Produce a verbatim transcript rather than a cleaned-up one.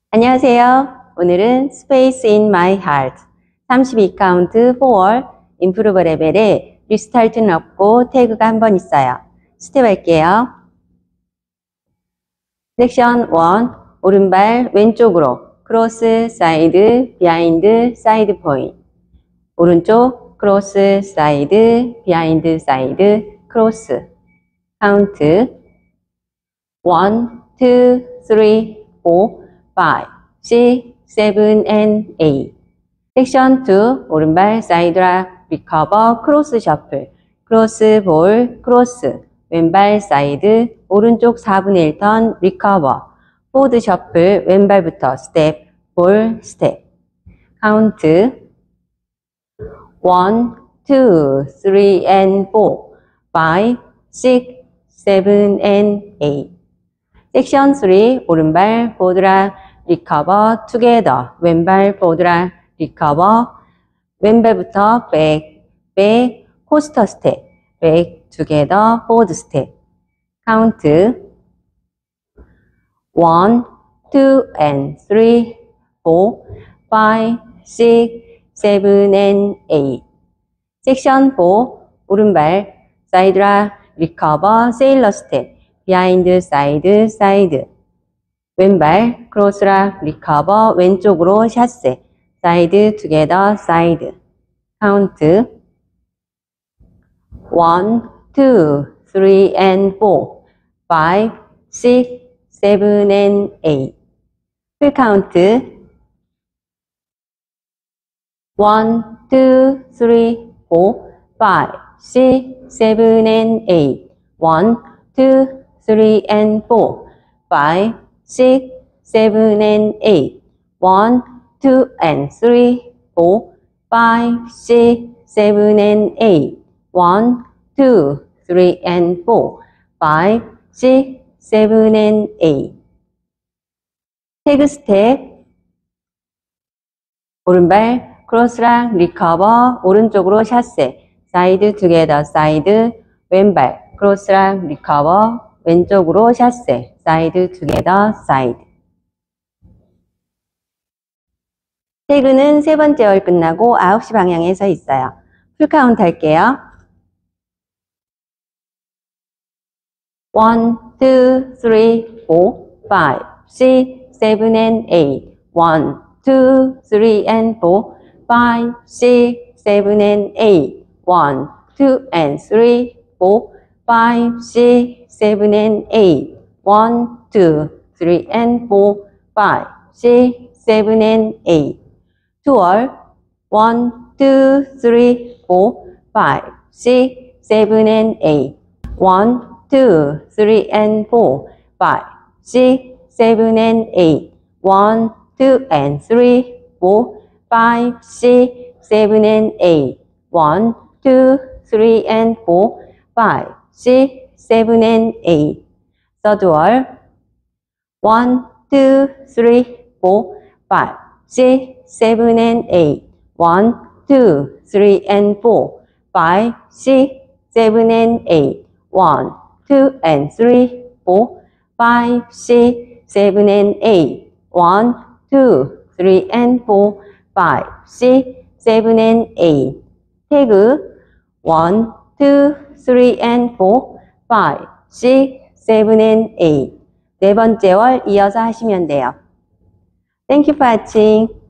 안녕하세요. 오늘은 Space in My Heart 삼십이 카운트 포월 임프루버 레벨에 리스타트는 없고 태그가 한 번 있어요. 스텝 할게요. 섹션 일, 오른발 왼쪽으로 크로스, 사이드, 비하인드, 사이드 포인트. 오른쪽 크로스, 사이드, 비하인드, 사이드, 크로스. 카운트 일, 이, 삼, 사, 오, 육, 칠, and eight. 섹션 이, 오른발 사이드라, 리커버, 크로스 셔플, 크로스 볼, 크로스, 왼발 사이드, 오른쪽 사분의 일 턴, 리커버, 포드 셔플, 왼발부터 스텝, 볼, 스텝. 카운트 일, 이, 삼, and 사, 오, 육, 칠, and eight. 섹션 삼, 오른발 보드라, 리커버, 투게더, 왼발 보드라, 리커버, 왼발부터 백, 백, 코스터 스텝, 백, 투게더, 포드 스텝. 카운트 일, 이, and 삼, 사, 오, 육, 칠, and eight. 섹션 사, 오른발 사이드라, 리커버, 세일러 스텝, 비하인드, 사이드, 사이드. 왼발 크로스라, 리커버, 왼쪽으로 샷세, 사이드, 투게더, 사이드. 카운트 일, 이, 삼, and 사, 오, 육, 칠, and eight. 풀 카운트 일, 이, 삼, 사, 오, 육, 칠, and eight. 일, 이, 삼, and 사, 육, six, seven, and eight. one, two, and three, four, five, six, seven, and eight. one, two, three, and four, five, six, seven, and eight. 태그 스텝. 오른발 크로스랑 리커버, 오른쪽으로 샷세, 사이드 투게더, 사이드, 왼발 크로스랑 리커버, 왼쪽으로 샷세, 사이드 투게더, 사이드. 태그는 세 번째 월 끝나고 아홉 시 방향에 서 있어요. 풀 카운트 할게요. one, two, three, four, five, six, seven, and eight. one, two, three, and four, five, six, seven, and eight. one, two, and three, four, five, six, seven, and eight. one, two, three, and four, five, six, seven, and eight. twelve. one, two, three, four, five, six, seven, and eight. one, two, three, and four, five, six, seven, and eight. one, two, and three, four, five, six, seven, and eight. one, two, three, and four, five, six, seven, and eight. Third wall. one, two, three, four, five, six, seven, and eight. one, two, three, and four, five, six, seven, and eight. one, two, and three, four, five, six, seven, and eight. one, two, three, and four, five, six, seven, and eight. 태그 one, two, three, and four, five, six, seven, and eight. 네 번째 월 이어서 하시면 돼요. Thank you for watching.